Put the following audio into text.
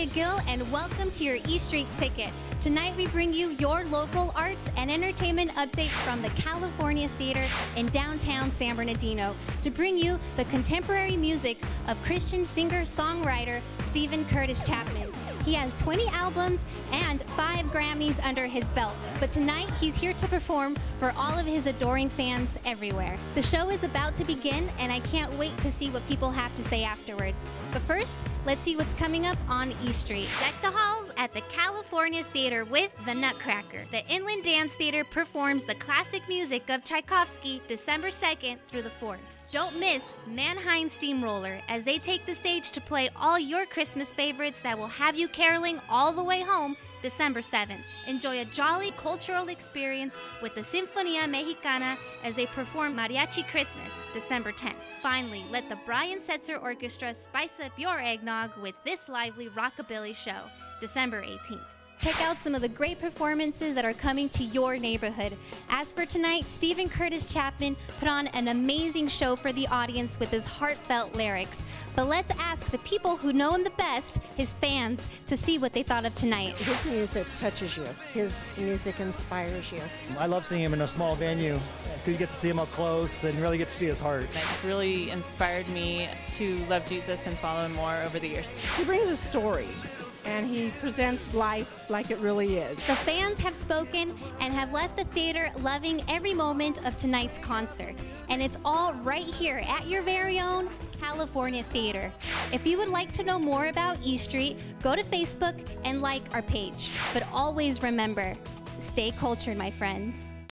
Maria Gill, and welcome to your E Street Ticket. Tonight we bring you your local arts and entertainment update from the California Theater in downtown San Bernardino to bring you the contemporary music of Christian singer-songwriter Steven Curtis Chapman. He has 20 albums and 5 Grammys under his belt, but tonight he's here to perform for all of his adoring fans everywhere. The show is about to begin, and I can't wait to see what people have to say afterwards. But first, let's see what's coming up on E Street. Deck the halls at the California Theater with the Nutcracker. The Inland Dance Theater performs the classic music of Tchaikovsky December 2nd through the 4th. Don't miss Mannheim Steamroller as they take the stage to play all your Christmas favorites that will have you caroling all the way home December 7th. Enjoy a jolly cultural experience with the Sinfonia Mexicana as they perform Mariachi Christmas December 10th. Finally, let the Brian Setzer Orchestra spice up your eggnog with this lively rockabilly show December 18th. Check out some of the great performances that are coming to your neighborhood. As for tonight, Steven Curtis Chapman put on an amazing show for the audience with his heartfelt lyrics. But let's ask the people who know him the best, his fans, to see what they thought of tonight. His music touches you. His music inspires you. I love seeing him in a small venue. You get to see him up close and really get to see his heart. It's really inspired me to love Jesus and follow him more over the years. He brings a story, and he presents life like it really is. The fans have spoken and have left the theater loving every moment of tonight's concert. And it's all right here at your very own California Theater. If you would like to know more about E Street, go to Facebook and like our page. But always remember, stay cultured, my friends.